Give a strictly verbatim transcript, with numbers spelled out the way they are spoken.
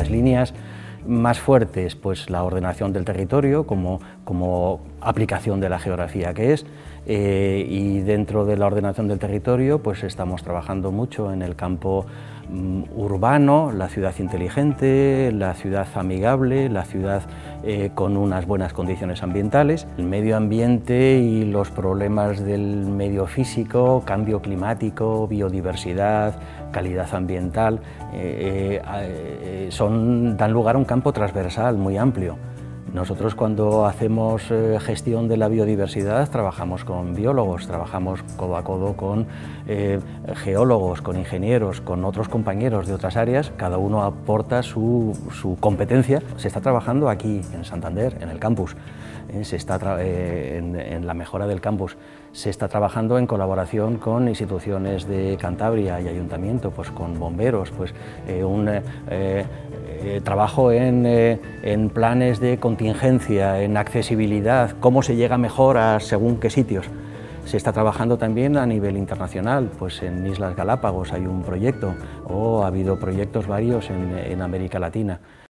Las líneas más fuertes, pues la ordenación del territorio como, como aplicación de la geografía que es, eh, y dentro de la ordenación del territorio pues estamos trabajando mucho en el campo mm, urbano, la ciudad inteligente, la ciudad amigable, la ciudad eh, con unas buenas condiciones ambientales, el medio ambiente y los problemas del medio físico, cambio climático, biodiversidad, calidad ambiental, eh, eh, son, dan lugar a un campo transversal muy amplio. Nosotros cuando hacemos eh, gestión de la biodiversidad trabajamos con biólogos, trabajamos codo a codo con eh, geólogos, con ingenieros, con otros compañeros de otras áreas, cada uno aporta su, su competencia. Se está trabajando aquí en Santander, en el campus, eh, se está eh, en, en la mejora del campus, se está trabajando en colaboración con instituciones de Cantabria y Ayuntamiento, pues con bomberos, pues eh, un eh, eh, trabajo en, eh, en planes de contingencia, en accesibilidad, cómo se llega mejor a según qué sitios. Se está trabajando también a nivel internacional, pues en Islas Galápagos hay un proyecto, o ha habido proyectos varios en, en América Latina.